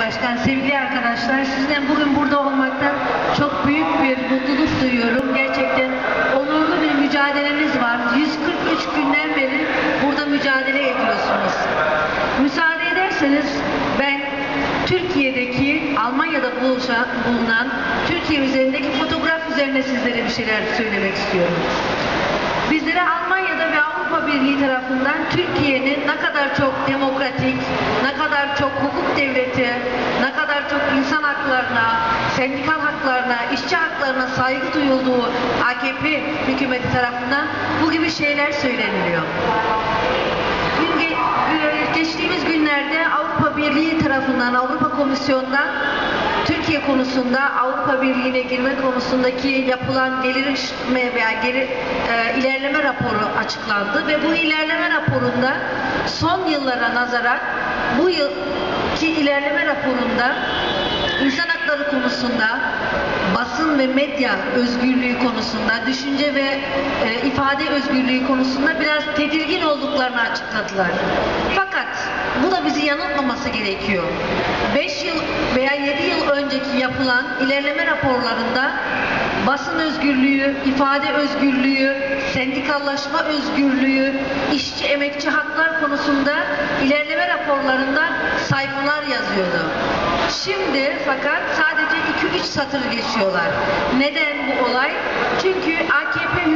Başkan, sevgili arkadaşlar, sizinle bugün burada olmaktan çok büyük bir mutluluk duyuyorum. Gerçekten onurlu bir mücadeleniz var. 143 günden beri burada mücadele ediyorsunuz. Müsaade ederseniz ben Türkiye'deki, Almanya'da bulunan Türkiye üzerindeki fotoğraf üzerine sizlere bir şeyler söylemek istiyorum. Bizlere Almanya'da ve Avrupa Birliği tarafından Türkiye'nin ne kadar çok demokratik, ne kadar çok hukuk devleti, ne kadar çok insan haklarına, sendikal haklarına, işçi haklarına saygı duyulduğu AKP hükümeti tarafından bu gibi şeyler söyleniliyor. Geçtiğimiz günlerde Avrupa Birliği tarafından, Avrupa Komisyonu'ndan Türkiye konusunda Avrupa Birliği'ne girme konusundaki yapılan gelişme veya ilerleme raporu açıklandı ve bu ilerleme raporunda son yıllara nazaran bu yılki ilerleme raporunda insan hakları konusunda, basın ve medya özgürlüğü konusunda, düşünce ve ifade özgürlüğü konusunda biraz tedirgin olduklarını açıkladılar. Fakat bu da bizi yanıltmaması gerekiyor. 5 yıl veya 7 yıl önceki yapılan ilerleme raporlarında basın özgürlüğü, ifade özgürlüğü, sendikallaşma özgürlüğü, işçi emekçi haklar konusunda ilerleme raporlarında sayfalar yazıyordu. Şimdi fakat sadece 2-3 satır geçiyorlar. Neden bu olay? Çünkü AKP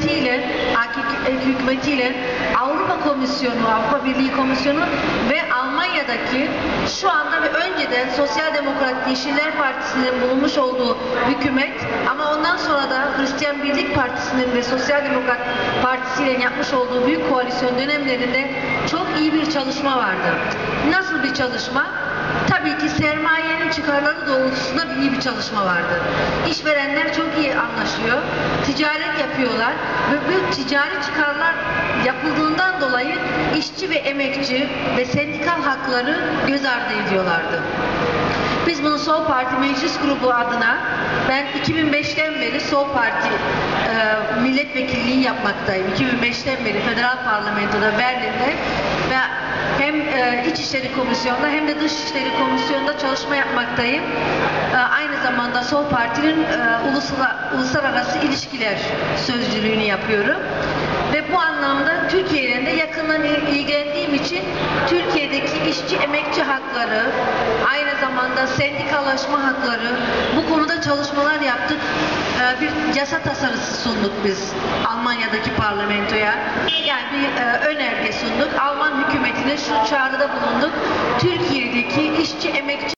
hükümetiyle Avrupa Komisyonu, Avrupa Birliği Komisyonu ve Almanya'daki şu anda ve önceden Sosyal Demokrat Yeşiller Partisi'nin bulunmuş olduğu hükümet ama ondan sonra da Hristiyan Birlik Partisi'nin ve Sosyal Demokrat Partisi ile yapmış olduğu büyük koalisyon dönemlerinde çok iyi bir çalışma vardı. Nasıl bir çalışma? Tabii ki sermayenin çıkarları doğrultusunda iyi bir çalışma vardı. İşverenler çok iyi anlaşıyor, ticaret yapıyorlar ve bu ticari çıkarlar yapıldığından dolayı işçi ve emekçi ve sendikal hakları göz ardı ediyorlardı. Biz bunu Sol Parti Meclis Grubu adına ben 2005'ten beri Sol Parti milletvekilliği yapmaktayım. 2005'ten beri Federal Parlamento'da Berlin'de ve hem İçişleri Komisyonu'nda hem de Dışişleri Komisyonu'nda çalışma yapmaktayım. Aynı zamanda Sol Parti'nin uluslararası ilişkiler sözcülüğünü yapıyorum. Ve bu anlamda Türkiye ile de yakından ilgilendiğim için Türkiye'deki işçi emekçi hakları, aynı zamanda sendikalaşma hakları, bu konuda çalışmalar yaptık. Bir yasa tasarısı sunduk biz Almanya'daki parlamentoya. Yani bir önerge sunduk. Alman hükümetine şu çağrıda bulunduk. Türkiye'deki işçi emekçi